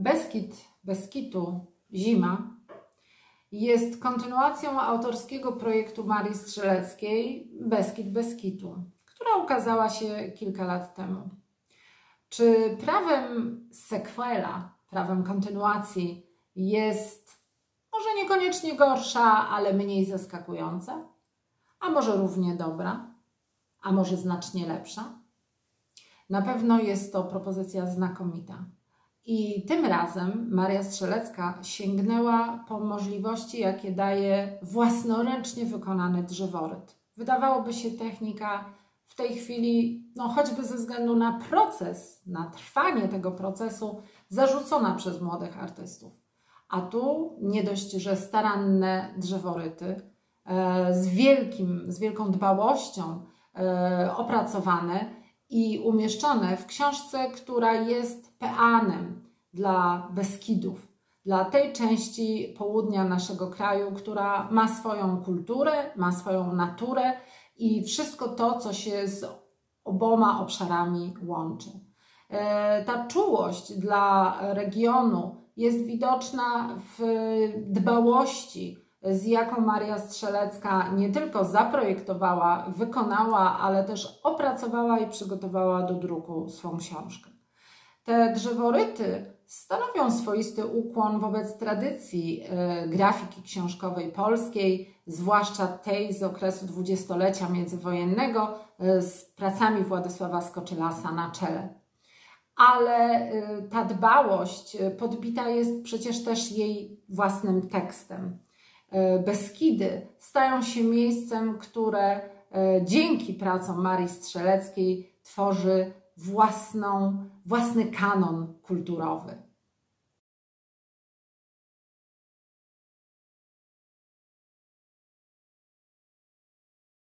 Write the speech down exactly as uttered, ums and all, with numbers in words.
Beskid Beskitu Zima jest kontynuacją autorskiego projektu Marii Strzeleckiej Beskid Beskitu, która ukazała się kilka lat temu. Czy prawem sequela, prawem kontynuacji jest może niekoniecznie gorsza, ale mniej zaskakująca? A może równie dobra? A może znacznie lepsza? Na pewno jest to propozycja znakomita. I tym razem Maria Strzelecka sięgnęła po możliwości, jakie daje własnoręcznie wykonany drzeworyt. Wydawałoby się technika w tej chwili, no choćby ze względu na proces, na trwanie tego procesu, zarzucona przez młodych artystów. A tu nie dość, że staranne drzeworyty e, z, wielkim, z wielką dbałością e, opracowane i umieszczone w książce, która jest peanem dla Beskidów, dla tej części południa naszego kraju, która ma swoją kulturę, ma swoją naturę i wszystko to, co się z oboma obszarami łączy. Ta czułość dla regionu jest widoczna w dbałości, z jaką Maria Strzelecka nie tylko zaprojektowała, wykonała, ale też opracowała i przygotowała do druku swą książkę. Te drzeworyty stanowią swoisty ukłon wobec tradycji y, grafiki książkowej polskiej, zwłaszcza tej z okresu dwudziestolecia międzywojennego y, z pracami Władysława Skoczylasa na czele. Ale y, ta dbałość podbita jest przecież też jej własnym tekstem. Beskidy stają się miejscem, które dzięki pracom Marii Strzeleckiej tworzy własną, własny kanon kulturowy.